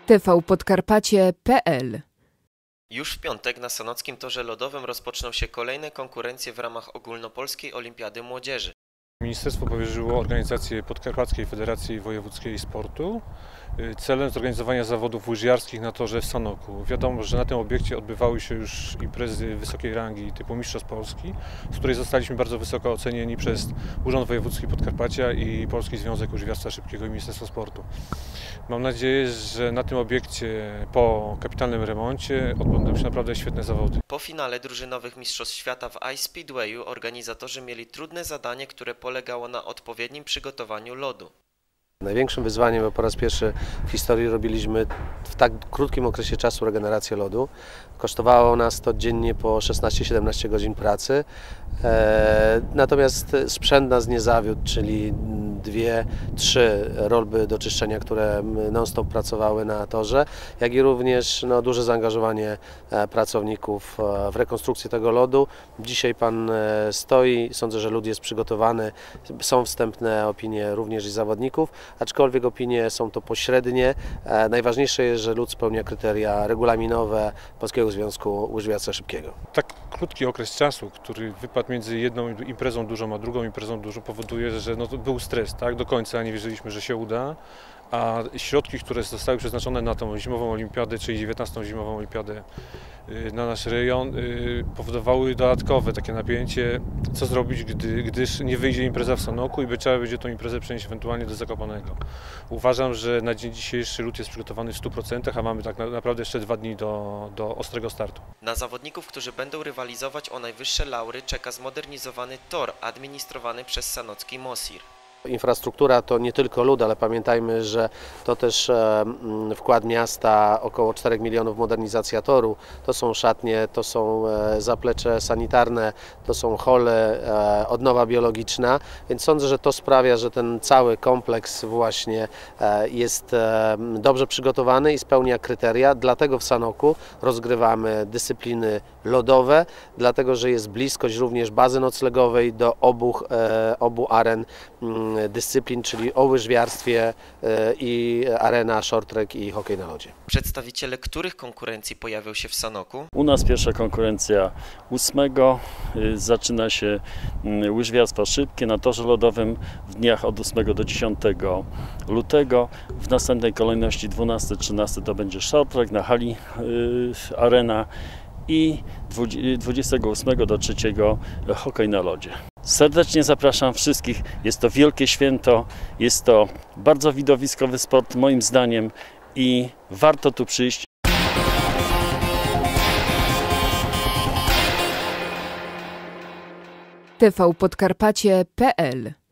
tvpodkarpacie.pl. Już w piątek na Sanockim Torze Lodowym rozpoczną się kolejne konkurencje w ramach Ogólnopolskiej Olimpiady Młodzieży. Ministerstwo powierzyło organizację Podkarpackiej Federacji Wojewódzkiej Sportu celem zorganizowania zawodów łyżwiarskich na torze w Sanoku. Wiadomo, że na tym obiekcie odbywały się już imprezy wysokiej rangi typu Mistrzostw Polski, z której zostaliśmy bardzo wysoko ocenieni przez Urząd Wojewódzki Podkarpacia i Polski Związek Łyżwiarstwa Szybkiego i Ministerstwo Sportu. Mam nadzieję, że na tym obiekcie po kapitalnym remoncie odbędą się naprawdę świetne zawody. Po finale drużynowych Mistrzostw Świata w Ice Speedwayu organizatorzy mieli trudne zadanie, które polegało na odpowiednim przygotowaniu lodu. Największym wyzwaniem, bo po raz pierwszy w historii robiliśmy w tak krótkim okresie czasu regenerację lodu. Kosztowało nas to dziennie po 16-17 godzin pracy. Natomiast sprzęt nas nie zawiódł, czyli 2-3 rolby do czyszczenia, które non-stop pracowały na torze, jak i również duże zaangażowanie pracowników w rekonstrukcję tego lodu. Dzisiaj Pan stoi, sądzę, że lód jest przygotowany, są wstępne opinie również i zawodników, aczkolwiek opinie są to pośrednie. Najważniejsze jest, że lód spełnia kryteria regulaminowe Polskiego Związku Łyżwiarstwa Szybkiego. Tak krótki okres czasu, który wypadł między jedną imprezą dużą a drugą imprezą dużą, powoduje, że to był stres, tak? Do końca nie wierzyliśmy, że się uda, a środki, które zostały przeznaczone na tą zimową olimpiadę, czyli 19. zimową olimpiadę na nasz rejon, powodowały dodatkowe takie napięcie, co zrobić, gdyż nie wyjdzie impreza w Sanoku i trzeba będzie tą imprezę przenieść ewentualnie do Zakopanego. Uważam, że na dzień dzisiejszy lód jest przygotowany w 100%, a mamy tak naprawdę jeszcze 2 dni do ostrego startu. Na zawodników, którzy będą rywalizować o najwyższe laury, czeka zmodernizowany tor administrowany przez sanocki MOSIR. Infrastruktura to nie tylko lód, ale pamiętajmy, że to też wkład miasta, około 4 milionów modernizacja toru. To są szatnie, to są zaplecze sanitarne, to są hole, odnowa biologiczna, więc sądzę, że to sprawia, że ten cały kompleks właśnie jest dobrze przygotowany i spełnia kryteria. Dlatego w Sanoku rozgrywamy dyscypliny lodowe, dlatego że jest bliskość również bazy noclegowej do obu aren dyscyplin, czyli o łyżwiarstwie i arena, short track i hokej na lodzie. Przedstawiciele których konkurencji pojawią się w Sanoku? U nas pierwsza konkurencja 8. Zaczyna się łyżwiarstwo szybkie na torze lodowym w dniach od 8 do 10 lutego. W następnej kolejności 12-13 to będzie short track na hali arena i 28 do 3 hokej na lodzie. Serdecznie zapraszam wszystkich, jest to wielkie święto, jest to bardzo widowiskowy sport moim zdaniem i warto tu przyjść. tvpodkarpacie.pl